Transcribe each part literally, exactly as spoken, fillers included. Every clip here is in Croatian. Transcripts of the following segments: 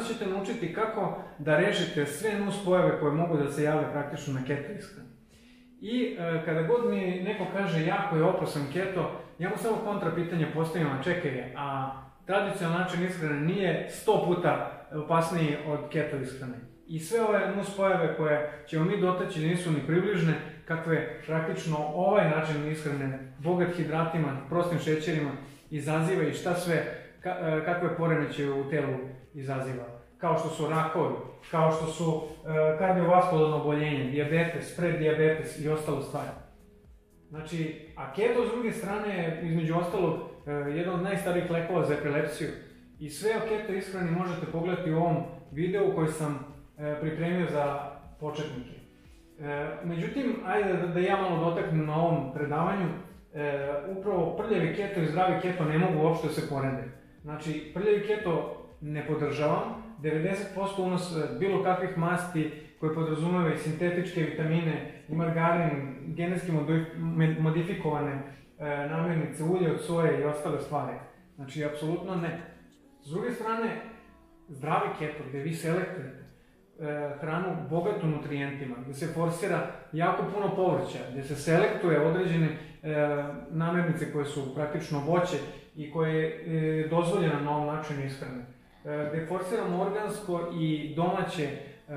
danas ćete naučiti kako da rešite sve nuspojave koje mogu da se jave praktično na keto ishrani. I e, kada god mi neko kaže jako je opasan keto, ja mu samo kontra pitanje postavim, a čekaj, a tradicionalan način ishrane nije sto puta opasniji od keto ishrane. I sve ove nuspojave koje ćemo mi dotaći nisu ni približne, kakve praktično ovaj način ishrane, bogat hidratima, prostim šećerima, izaziva i šta sve, kakve poremećaje u telu izaziva. Kao što su rakovi, kao što su kardiovaskularno oboljenje, dijabetes, preddijabetes i ostalo stvari. Znači, a keto s druge strane je između ostalog jedan od najstarijih lekova za epilepsiju. I sve o keto ishrani možete pogledati u ovom videu koji sam pripremio za početnike. Međutim, ajde da ja malo dotaknem na ovom predavanju, upravo prljavi keto i zdravi keto ne mogu uopšte se porede. Znači, prljavi keto ne podržavam, devedeset posto unos bilo kakvih masti koje podrazumevaju sintetičke vitamine i margarin, genetski modifikovane namirnice, ulje od soje i ostale stvari. Znači, apsolutno ne. S druge strane, zdravi keto, gde vi selektujete hranu bogatu nutrijentima, gde se forsira jako puno povrća, gde se selektuje određene namirnice koje su praktično voće i koje je dozvoljeno na ovom načinu ishrane. Gde forsiramo organsko i domaće,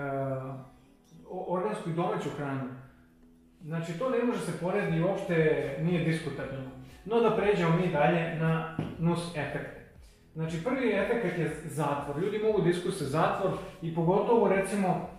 organsku i domaću hranu. Znači, to ne može se porediti i uopšte nije diskutabilno. No da pređemo mi dalje na nus efekte. Znači, prvi efekt je zatvor. Ljudi mogu da iskuse zatvor i pogotovo, recimo,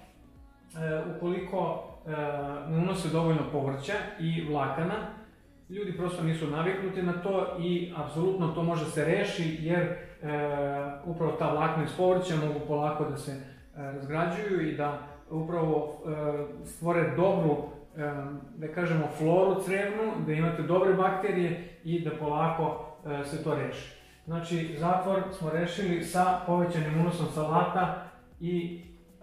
ukoliko ne unose dovoljno povrća i vlakana, ljudi prosto nisu naviknuti na to i apsolutno to može se reši jer e, upravo ta vlakna iz povrća mogu polako da se e, razgrađuju i da upravo e, stvore dobru, e, da kažemo, floru crevnu, da imate dobre bakterije i da polako e, se to reši. Znači, zatvor smo rešili sa povećanim unosom salata i e,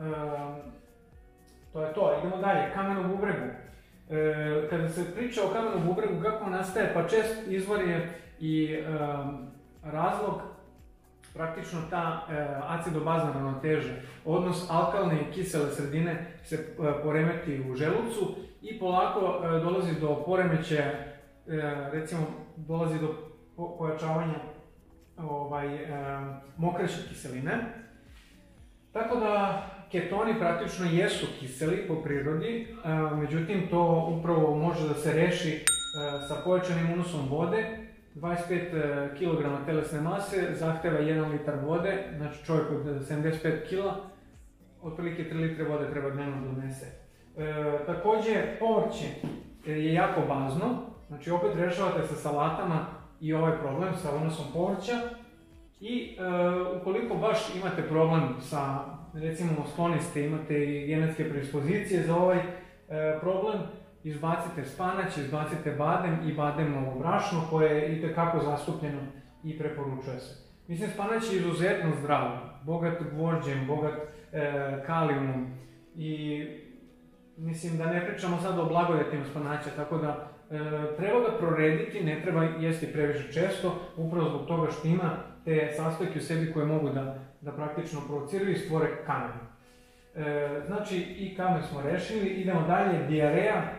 to je to. Idemo dalje, kamen u bubregu. E, kada se priča o kamenom bubregu, kako nastaje, pa čest izvor je i e, razlog praktično ta e, acido-bazna ravnoteža. Odnos alkalne i kisele sredine se e, poremeti u želucu i polako e, dolazi do poremećaja, e, recimo dolazi do po, pojačavanja ovaj, e, mokraće kiseline. Tako da ketoni praktično jesu kiseli po prirodi, međutim to upravo može da se reši sa povećanim unosom vode. dvadeset pet kilograma telesne mase zahteva jedan litar vode, znači čovjek od sedamdeset pet kilograma, otprilike tri litre vode treba dnevno da donese. E, također, povrće je jako bazno, znači opet rešavate sa salatama i ovaj problem sa unosom povrća. I e, ukoliko baš imate problem sa, recimo, skloni ste, imate i genetske predispozicije za ovaj e, problem, izbacite spanać, izbacite badem i bademnovo brašno koje je itekako zastupljeno i preporučuje se. Mislim, spanać je izuzetno zdrav, bogat gvožđem, bogat e, kalijumom i mislim da ne pričamo sad o blagodetima spanaća, tako da e, treba ga prorediti, ne treba jesti previše često, upravo zbog toga što ima te sastojke u sebi koje mogu da, da praktično provociraju i stvore kamen. E, znači, i kamen smo rešili, idemo dalje, dijareja. E,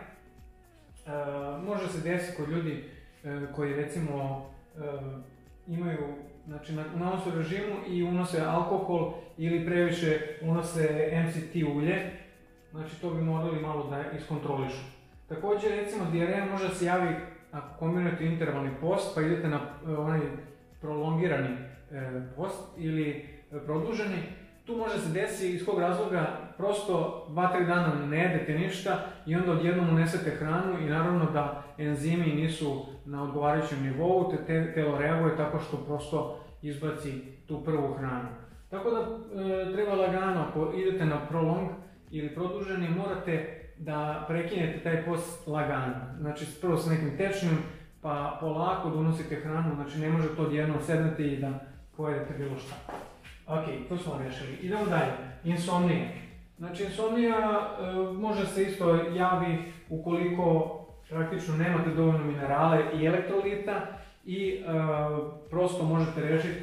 može se desiti kod ljudi e, koji, recimo, e, imaju, znači, na, na nosu režimu i unose alkohol ili previše unose em ce te ulje, znači to bi morali malo da iskontrolišu. Također, recimo, dijareja može se javi ako kombinujete intervalni post, pa idete na onaj prolongirani post ili produženi. Tu može se desiti iz kog razloga prosto dva tri dana ne jedete ništa i onda odjednom unesete hranu i naravno da enzimi nisu na odgovarajućem nivou, te telo reaguje tako što prosto izbaci tu prvu hranu. Tako da e, treba lagano, ako idete na prolong ili produženi, morate da prekinete taj post lagano. Znači, prvo sa nekim tečnim, pa polako da unosite hranu, znači ne može to odjednom sednete i da pojedete bilo šta. Ok, to smo rešili. Idemo dalje. Insomnija. Znači, insomnija e, može se isto javi ukoliko praktično nemate dovoljno minerale i elektrolita i e, prosto možete rešiti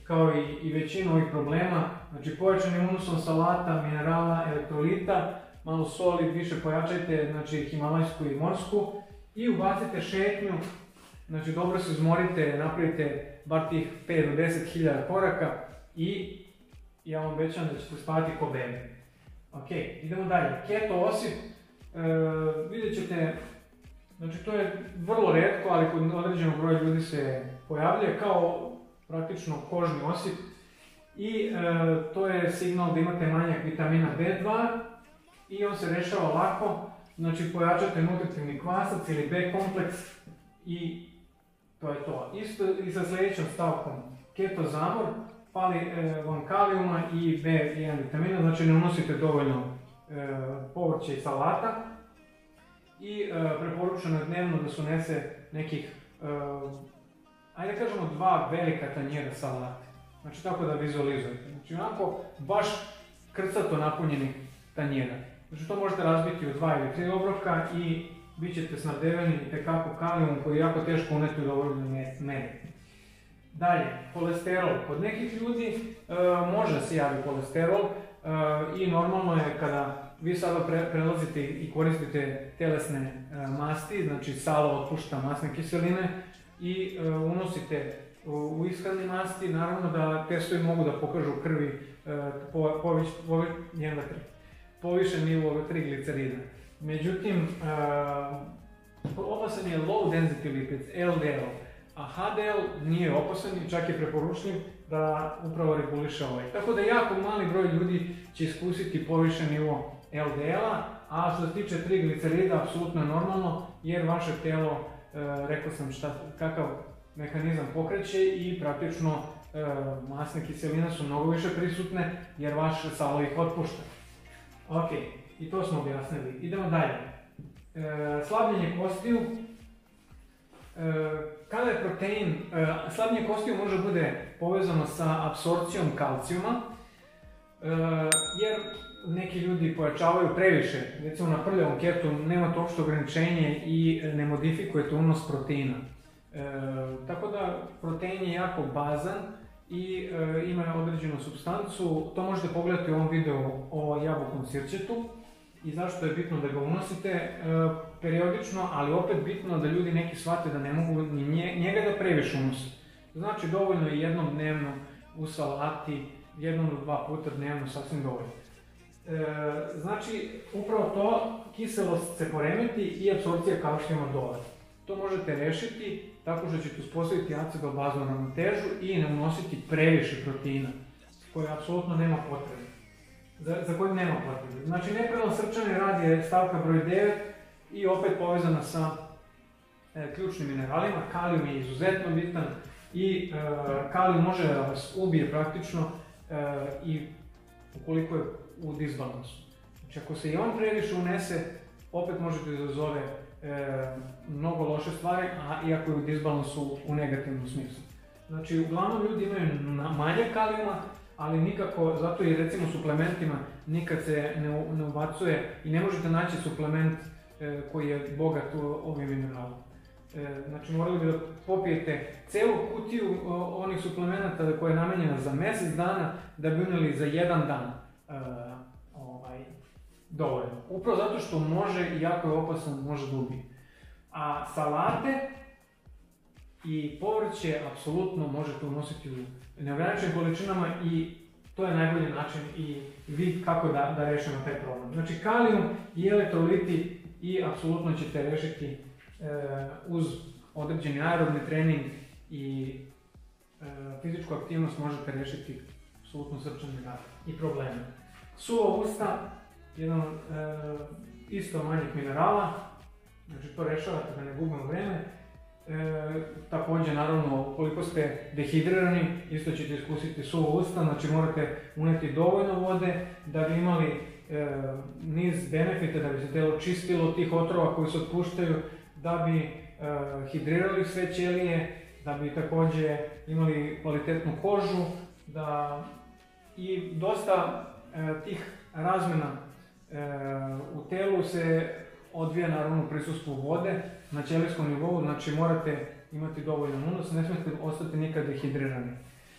kao i, i većinu ovih problema. Znači pojačanim unosom salata, minerala, elektrolita, malo soli, više pojačajte, znači himalajsku i morsku i ubacite šetnju, znači dobro se izmorite, napravite bar tih pet do deset hiljada koraka i ja vam obećam da ćete spavati ko bebe. Ok, idemo dalje. Keto osip, e, vidjet ćete, znači to je vrlo retko, ali kod određenog broja ljudi se pojavljuje kao praktično kožni osip i e, to je signal da imate manjak vitamina B dva i on se rešava lako, znači pojačate nutritivni kvasac ili B kompleks i to je to. Isto i sa sljedećom stavkom keto zamor, fali e, vam kalijuma i B jedan vitamina, znači ne unosite dovoljno e, povrća i salata i e, preporučeno je dnevno da se unese nekih, e, ajde kažemo dva velika tanjera salate, znači tako da vizualizujete, znači onako baš krcato napunjenih tanjera. Znači to možete razbiti u dva ili tri obroka i bit ćete snabdeveni itekako kalijumom koji je jako teško uneti u dovoljno meri. Dalje, kolesterol. Kod nekih ljudi e, može se javi kolesterol e, i normalno je kada vi sada pre, prelazite i koristite telesne e, masti, znači salo otpušta masne kiseline i e, unosite u, u ishrani masti, naravno da testovi mogu da pokažu u krvi e, po, poviš, poviš, povišen nivo triglicerida. Međutim, e, opasan je low density lipids, L D L. A H D L nije opasan i čak je preporučljiv da upravo reguliše ovaj. Tako da jako mali broj ljudi će iskusiti povišen nivo L D L-a, a što se tiče triglicerida, apsolutno je normalno jer vaše telo, e, rekao sam šta, kakav mehanizam pokreće i praktično e, masne kiseline su mnogo više prisutne jer vaše salo ih otpušta. Ok, i to smo objasnili. Idemo dalje. E, slabljenje kostiju. E, kada je protein, e, slabljenje kostiju može bude povezano sa apsorpcijom kalcijuma, e, jer neki ljudi pojačavaju previše, recimo na prljavom ketu nemate uopšte ograničenje i ne modifikujete unos proteina. E, tako da protein je jako bazan i e, ima određenu supstancu, to možete pogledati u ovom videu o jabukom sirćetu. I zašto je bitno da ga unosite e, periodično, ali opet bitno da ljudi neki shvate da ne mogu ni njega da previše unose. Znači dovoljno je jednom dnevno u salati, jednom do dva puta dnevno sasvim dovoljno. E, znači upravo to, kiselost se poremeti i apsorpcija kalcijuma dole. To možete rešiti tako što ćete uspostaviti acido-baznu ravnotežu i ne unositi previše proteina, koje apsolutno nema potrebe. Za, za koji nema potrebe. Znači nepravilan srčani rad je stavka broj devet i opet povezana sa e, ključnim mineralima. Kalijum je izuzetno bitan i e, kalijum može da vas ubije praktično e, i ukoliko je u disbalansu. Znači ako se i on previše unese, opet možete da izazove e, mnogo loše stvari, a iako je u disbalansu u negativnom smislu. Znači uglavnom ljudi imaju manje kalijuma, ali nikako, zato i recimo suplementima nikad se ne, ne ubacuje i ne možete naći suplement e, koji je bogat u ovim mineralom. E, znači morali bi da popijete celu kutiju o, onih suplemenata koja je namenjena za mjesec dana da bi unijeli za jedan dan e, ovaj, dovoljno. Upravo zato što može i jako je opasan, može da ubije. A salate i povrće apsolutno možete unositi u neograničenim količinama i to je najbolji način i vid kako da, da rešimo taj problem. Znači kalijum i elektroliti i apsolutno ćete rešiti e, uz određeni aerobni trening i e, fizičku aktivnost možete rešiti apsolutno srčani rad i probleme. Suva usta, jedan e, isto manjih minerala, znači to rešavate da ne gubimo vreme. E, također naravno ukoliko ste dehidrirani isto ćete iskusiti suvo usta, znači morate uneti dovoljno vode da bi imali e, niz benefita, da bi se telo čistilo od tih otrova koji se otpuštaju, da bi e, hidrirali sve ćelije, da bi također imali kvalitetnu kožu, da i dosta e, tih razmjena e, u telu se odvija naravno u prisustvu vode na ćelijskom nivou, znači morate imati dovoljno unos, ne smijete ostati nikad dehidrirani.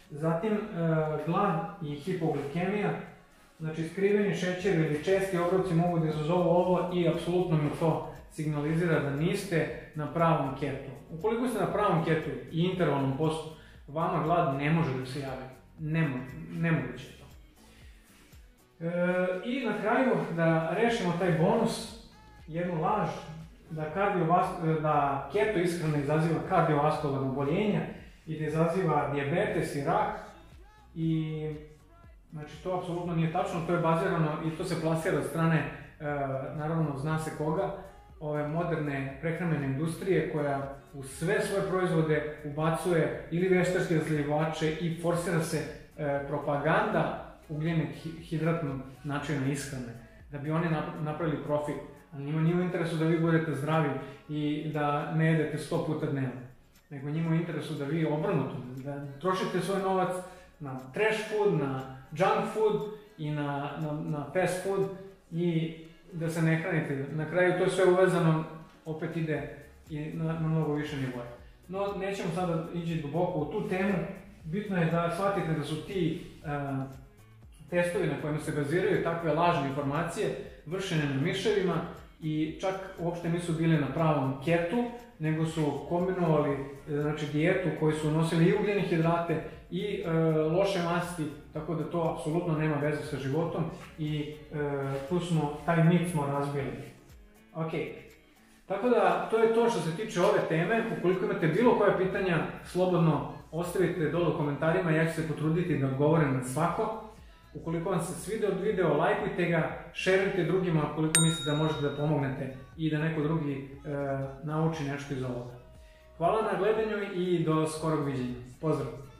Zatim e, glad i hipoglikemija, znači skriveni šećer ili česti obroci mogu da izazovu ovo i apsolutno mi to signalizira da niste na pravom ketu. Ukoliko ste na pravom ketu i intervalnom postu, vama glad ne može da se javi. Nemo, nemoguće je to. E, I na kraju da rešimo taj bonus, jednu laž, da, da keto ishrana izaziva kardiovaskularno oboljenja i da izaziva dijabetes i rak. I znači to apsolutno nije tačno, to je bazirano i to se plasira od strane, e, naravno zna se koga, ove moderne prehrambene industrije koja u sve svoje proizvode ubacuje ili veštačke razljivače i forsira se e, propaganda ugljenog hidratnog načina ishrane, da bi oni napravili profit. Ali njima nije u interesu da vi budete zdravi i da ne jedete sto puta dnevno, nego njima u interesu da vi obrnuto, da trošite svoj novac na trash food, na junk food i na, na, na fast food i da se ne hranite. Na kraju to sve uvezano opet ide i na, na mnogo više nivoja. No, nećemo sada ići duboko u tu temu. Bitno je da shvatite da su ti uh, testovi na kojima se baziraju takve lažne informacije vršene na miševima i čak uopšte nisu bili na pravom ketu, nego su kombinovali znači, dijetu koju su nosili i ugljene hidrate i e, loše masti, tako da to apsolutno nema veze sa životom i e, tu smo, taj mit smo razbili. Ok, tako da to je to što se tiče ove teme. Ukoliko imate bilo koje pitanja, slobodno ostavite dole u komentarima, ja ću se potruditi da odgovorim na svako. Ukoliko vam se svidio video, lajkujte ga, šerujte drugima ukoliko mislite da možete da pomognete i da neko drugi e, nauči nešto iz ovoga. Hvala na gledanju i do skorog viđenja. Pozdrav!